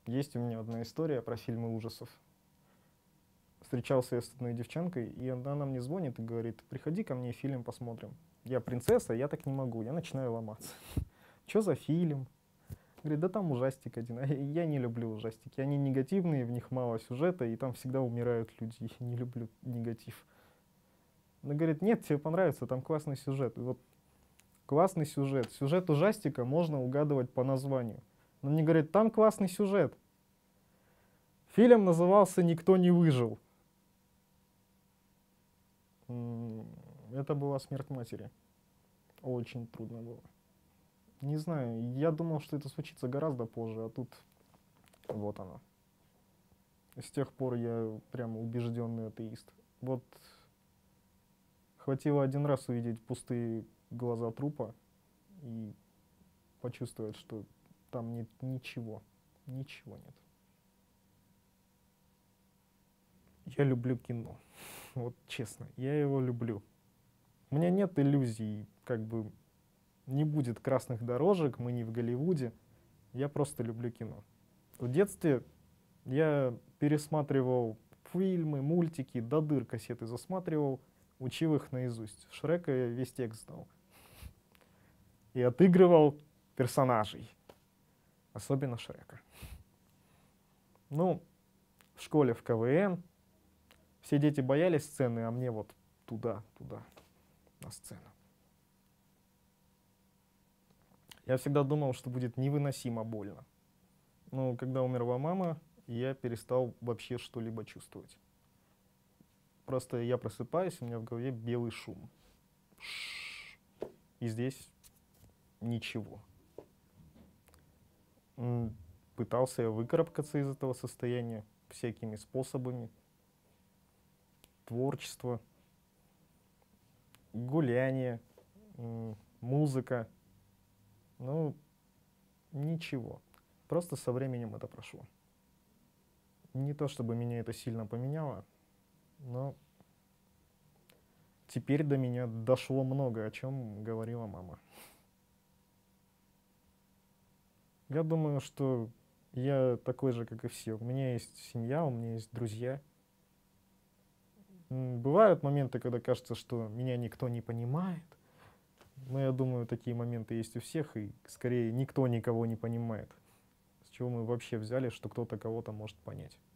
Есть у меня одна история про фильмы ужасов. Встречался я с одной девчонкой, и она мне звонит и говорит: приходи ко мне, фильм посмотрим. Я принцесса, я так не могу. Я начинаю ломаться. Что за фильм? Говорит: да там ужастик один. А я не люблю ужастики. Они негативные, в них мало сюжета, и там всегда умирают люди. Я не люблю негатив. Она говорит: нет, тебе понравится, там классный сюжет. И вот классный сюжет. Сюжет ужастика можно угадывать по названию. Но мне говорит: там классный сюжет. Фильм назывался «Никто не выжил». Это была смерть матери. Очень трудно было. Не знаю, я думал, что это случится гораздо позже, а тут вот оно. С тех пор я прямо убежденный атеист. Вот хватило один раз увидеть пустые глаза трупа и почувствовать, что там нет ничего. Ничего нет. Я люблю кино. Вот честно, я его люблю. У меня нет иллюзий, как бы не будет красных дорожек, мы не в Голливуде. Я просто люблю кино. В детстве я пересматривал фильмы, мультики, до дыр кассеты засматривал, учил их наизусть. Шрека я весь текст знал. И отыгрывал персонажей, особенно Шрека. Ну, в школе в КВН все дети боялись сцены, а мне вот туда, на сцену. Я всегда думал, что будет невыносимо больно. Но когда умерла мама, я перестал вообще что-либо чувствовать. Просто я просыпаюсь, у меня в голове белый шум. И здесь ничего. Пытался я выкарабкаться из этого состояния всякими способами. Творчество, гуляние, музыка. Ну, ничего. Просто со временем это прошло. Не то чтобы меня это сильно поменяло, но теперь до меня дошло много, о чем говорила мама. Я думаю, что я такой же, как и все. У меня есть семья, у меня есть друзья. Бывают моменты, когда кажется, что меня никто не понимает. Но я думаю, такие моменты есть у всех, и скорее никто никого не понимает. С чего мы вообще взяли, что кто-то кого-то может понять?